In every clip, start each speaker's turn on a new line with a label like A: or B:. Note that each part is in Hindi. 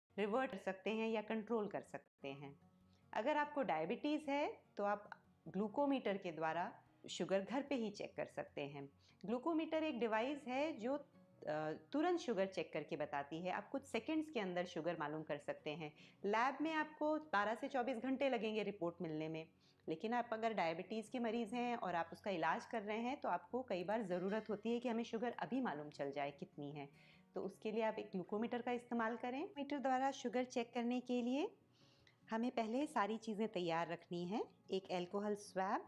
A: रिवर्ट कर सकते हैं या कंट्रोल कर सकते हैं। अगर आपको डायबिटीज़ है तो आप ग्लूकोमीटर के द्वारा शुगर घर पे ही चेक कर सकते हैं। ग्लूकोमीटर एक डिवाइस है जो तुरंत शुगर चेक करके बताती है। आप कुछ सेकंड्स के अंदर शुगर मालूम कर सकते हैं। लैब में आपको 12 से 24 घंटे लगेंगे रिपोर्ट मिलने में, लेकिन आप अगर डायबिटीज़ के मरीज़ हैं और आप उसका इलाज कर रहे हैं तो आपको कई बार ज़रूरत होती है कि हमें शुगर अभी मालूम चल जाए कितनी है। तो उसके लिए आप एक ग्लूकोमीटर का इस्तेमाल करें। मीटर द्वारा शुगर चेक करने के लिए हमें पहले सारी चीज़ें तैयार रखनी हैं। एक अल्कोहल स्वैब,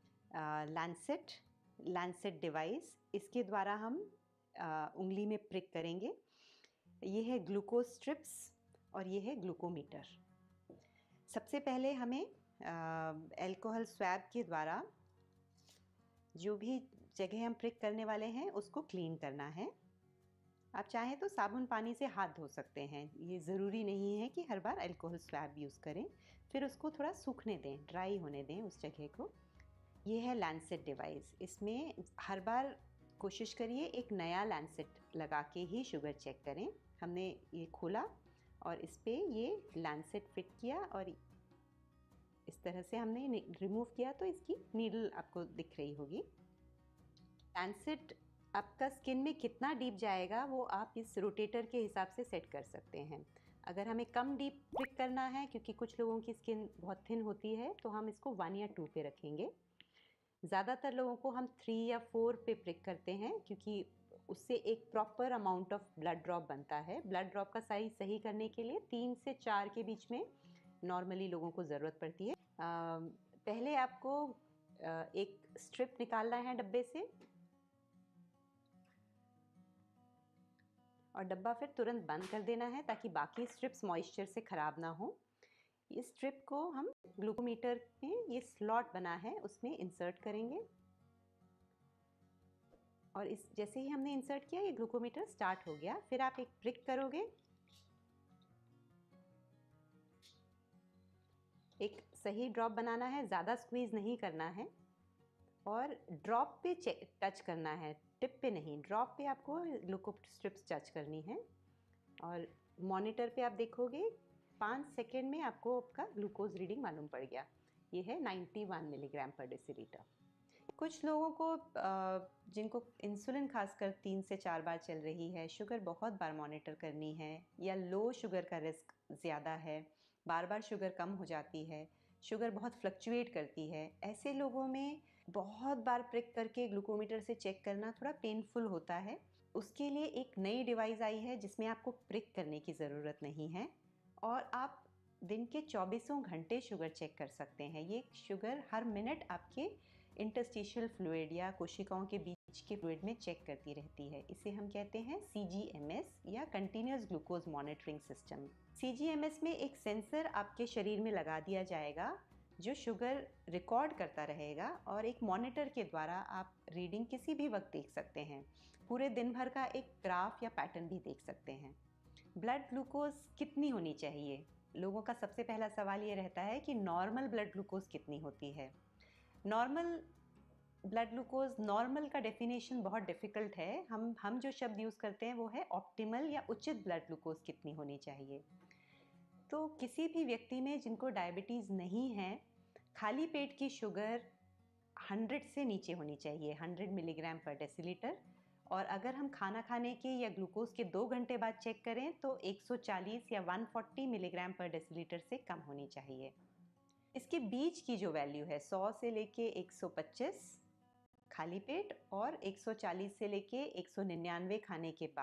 A: लैंसेट डिवाइस, इसके द्वारा हम उंगली में प्रिक करेंगे। ये है ग्लूकोज स्ट्रिप्स और ये है ग्लूकोमीटर। सबसे पहले हमें अल्कोहल स्वैब के द्वारा जो भी जगह हम प्रिक करने वाले हैं उसको क्लीन करना है। आप चाहें तो साबुन पानी से हाथ धो सकते हैं, ये ज़रूरी नहीं है कि हर बार अल्कोहल स्वैब यूज़ करें। फिर उसको थोड़ा सूखने दें, ड्राई होने दें उस जगह को। ये है लैंसेट डिवाइस। इसमें हर बार कोशिश करिए एक नया लैंसेट लगा के ही शुगर चेक करें। हमने ये खोला और इस पर ये लैंसेट फिट किया और इस तरह से हमने रिमूव किया तो इसकी नीडल आपको दिख रही होगी। लैंसेट आपका स्किन में कितना डीप जाएगा वो आप इस रोटेटर के हिसाब से सेट कर सकते हैं। अगर हमें कम डीप प्रिक करना है, क्योंकि कुछ लोगों की स्किन बहुत थिन होती है, तो हम इसको 1 या 2 पे रखेंगे। ज़्यादातर लोगों को हम 3 या 4 पे प्रिक करते हैं, क्योंकि उससे एक proper amount of blood drop बनता है। ब्लड ड्रॉप का साइज सही करने के लिए 3 से 4 के बीच में नॉर्मली लोगों को ज़रूरत पड़ती है। पहले आपको एक स्ट्रिप निकालना है डब्बे से और डब्बा फिर तुरंत बंद कर देना है ताकि बाकी स्ट्रिप्स मॉइस्चर से ख़राब ना हो। इस स्ट्रिप को हम ग्लूकोमीटर में ये स्लॉट बना है उसमें इंसर्ट करेंगे और इस जैसे ही हमने इंसर्ट किया ये ग्लूकोमीटर स्टार्ट हो गया। फिर आप एक प्रिक करोगे, एक सही ड्रॉप बनाना है, ज़्यादा स्क्वीज़ नहीं करना है और ड्रॉप पे टच करना है, टिप पे नहीं। ड्रॉप पे आपको ग्लूको स्ट्रिप्स टच करनी है और मॉनिटर पे आप देखोगे 5 सेकेंड में आपको आपका ग्लूकोज रीडिंग मालूम पड़ गया। ये है 91 मिलीग्राम पर डेसीलीटर। कुछ लोगों को जिनको इंसुलिन खासकर 3 से 4 बार चल रही है, शुगर बहुत बार मॉनिटर करनी है या लो शुगर का रिस्क ज़्यादा है, बार बार शुगर कम हो जाती है, शुगर बहुत फ्लक्चुएट करती है, ऐसे लोगों में बहुत बार प्रिक करके ग्लूकोमीटर से चेक करना थोड़ा पेनफुल होता है। उसके लिए एक नई डिवाइस आई है जिसमें आपको प्रिक करने की ज़रूरत नहीं है और आप दिन के 24 घंटे शुगर चेक कर सकते हैं। ये शुगर हर मिनट आपके इंटरस्टिशियल फ्लूइड या कोशिकाओं के बीच के फ्लूइड में चेक करती रहती है। इसे हम कहते हैं CGMS या continuous glucose monitoring system. CGMS में एक सेंसर आपके शरीर में लगा दिया जाएगा जो शुगर रिकॉर्ड करता रहेगा और एक मॉनिटर के द्वारा आप रीडिंग किसी भी वक्त देख सकते हैं। पूरे दिन भर का एक ग्राफ या पैटर्न भी देख सकते हैं। ब्लड ग्लूकोज कितनी होनी चाहिए? लोगों का सबसे पहला सवाल ये रहता है कि नॉर्मल ब्लड ग्लूकोज कितनी होती है। नॉर्मल ब्लड ग्लूकोज, नॉर्मल का डेफिनेशन बहुत डिफ़िकल्ट है। हम जो शब्द यूज़ करते हैं वो है ऑप्टिमल या उचित ब्लड ग्लूकोज कितनी होनी चाहिए। तो किसी भी व्यक्ति में जिनको डायबिटीज़ नहीं है, खाली पेट की शुगर 100 से नीचे होनी चाहिए, 100 मिलीग्राम पर डेसीलीटर। और अगर हम खाना खाने के या ग्लूकोज के 2 घंटे बाद चेक करें तो 140 या 140 मिलीग्राम पर डेसीलीटर से कम होनी चाहिए। इसके बीच की जो वैल्यू है 100 से लेके 125 खाली पेट और 140 से लेके 199 खाने के बाद